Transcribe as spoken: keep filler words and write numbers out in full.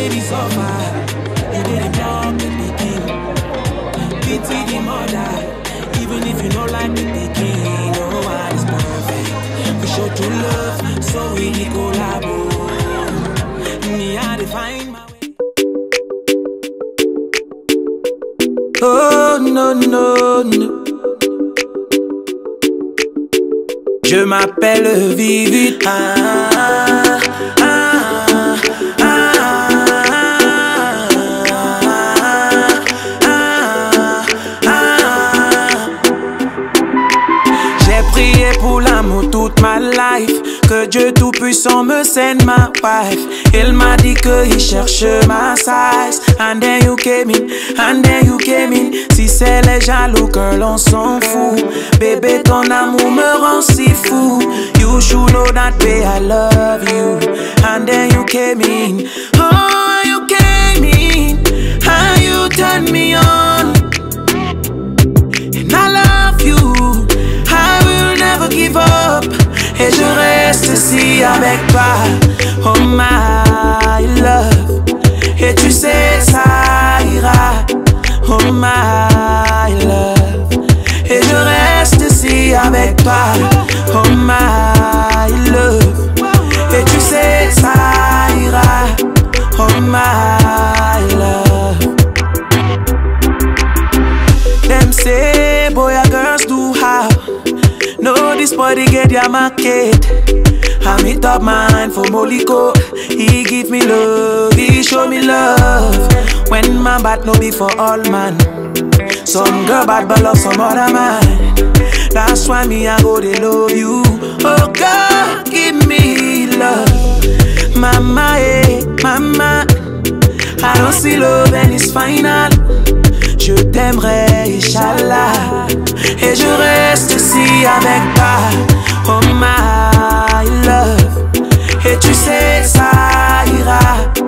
Baby so far, you didn't talk the picking. Pity the mother, even if you know like the picking. No one is perfect. We show true love, so we collabo. Me I define my way. Oh no no no. Je m'appelle Vivit. Ah, ah, ah, ah, ah. J'ai prié pour l'amour toute ma life, que Dieu tout-puissant me sende ma wife. Il m'a dit qu'il cherche ma size. And then you came in, and then you came in. Si c'est les jaloux que l'on s'en fout, bébé ton amour me rend si fou. You should know that way I love you. And then you came in, oh you came in, how you turn me on. And I love you, I will never give up. Et je reste ici avec toi, oh my love. Et tu sais ça ira, oh my love. Et je reste ici avec toi, oh my love. Et tu sais ça ira, oh my love. Them say boy and girls do how. No, this body get ya market. I meet up mine for Moliko. He give me love, he show me love. When my bad no be for all man. Some girl bad but love some other man. That's why me I go they love you. Oh God, give me love. Mama, eh, mama. I don't see love and it's final. Je t'aimerai, Inch'Allah. Et je reste ici avec toi, oh my love. Et tu sais ça ira,